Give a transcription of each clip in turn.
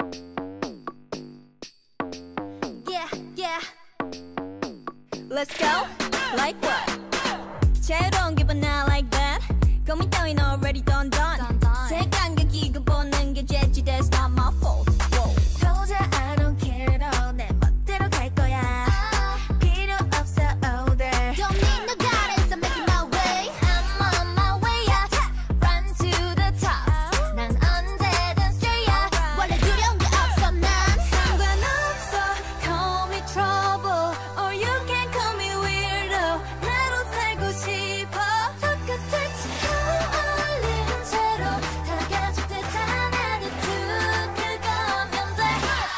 Yeah, yeah. Let's go. Like what? 자유로운 기분 not like that. 고민 따윈 already done. 색감과 기고 보는 게 죄지. That's not my fault. 도저히 I don't care at all. 내 멋대로 갈 거야. 필요 없어 all day. Don't need no guidance. I'm making my way. I'm on my way up. Run to the top. 난 언제든 straight up. 원래 두려운 게 없어 난. 상관없어. Call me trouble. Or you can call me weirdo. 나로 살고 싶어. 턱끝을 지켜 올린 채로 다가줄 듯한 attitude. 그거면 돼.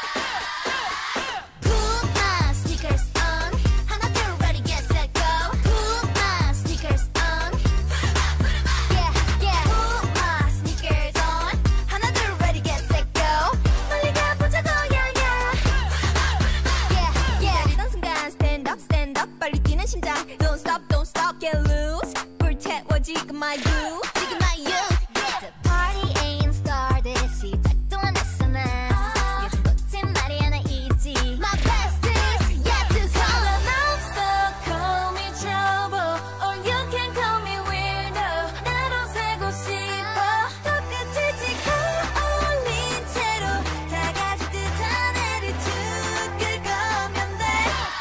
Put my sneakers on. 하나 둘 ready get set go. Put my sneakers on. Yeah, yeah. Put my sneakers on. 하나 둘 ready get set go. 빨리 가보자고 yeah yeah. Yeah, yeah. 내리던 순간 stand up 빨리 뛰는 심장. Don't stop get loose. 불태워지금 my youth. 지금 my youth. The party ain't started. 시작도 안 했어 난. 요즘 꽃은 말이 하나 있지. My best is yet to come. 상관없어. Call me trouble. Or you can call me weirdo. 나로 살고 싶어. 턱끝을 지켜 올린 채로 다가줄 듯한 attitude. 그거면 돼.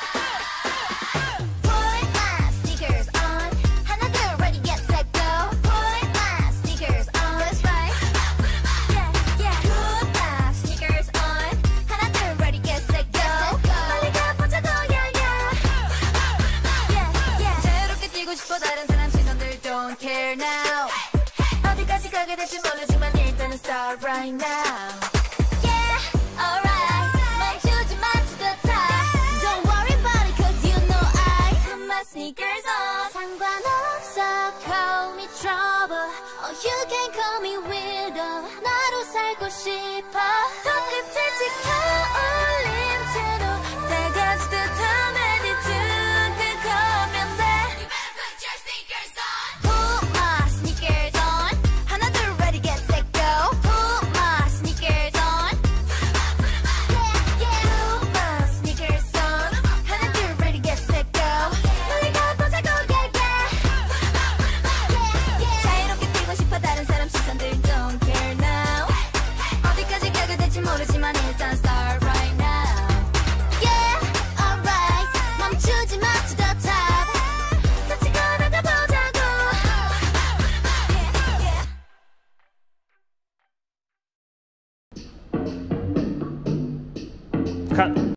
Put my sneakers on. 하나 둘 ready get set go. Put my sneakers on. That's right. Yeah, yeah. Put my sneakers on. 하나 둘 ready get set go. 빨리 가보자고 yeah yeah. Yeah, yeah. 자유롭게 뛰고 싶어 다른 사람 시선들 don't care now. 어디까지 가게 될지 모르지만 일단은 start right now. Yeah, alright. 멈추지 마 to the top. Don't worry about it cause you know I Put my sneakers on. 상관없어. Call me trouble. Or you can call me weirdo. 나로 살고 싶어. 턱끝을 지켜 올린 채로 다가줄 듯한 attitude. 그거면 돼. Put my sneakers on. 하나 둘 ready get set go. Put my sneakers on. Yeah, yeah. Put my sneakers on. 하나 둘 ready get set go. 빨리 가보자고 yeah yeah. 자유롭게 뛰고 싶어 다른 사람 시선들 don't care now. 어디까지 가게 될지 모르지만 일단 start right now. Yeah, alright. 멈추지 마 to the top. 같이 걸어가 보자고. Yeah, yeah. 컷.